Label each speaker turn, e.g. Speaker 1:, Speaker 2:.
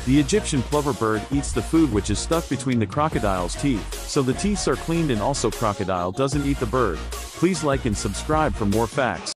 Speaker 1: The Egyptian plover bird eats the food which is stuck between the crocodile's teeth, so the teeth are cleaned and also crocodile doesn't eat the bird. Please like and subscribe for more facts.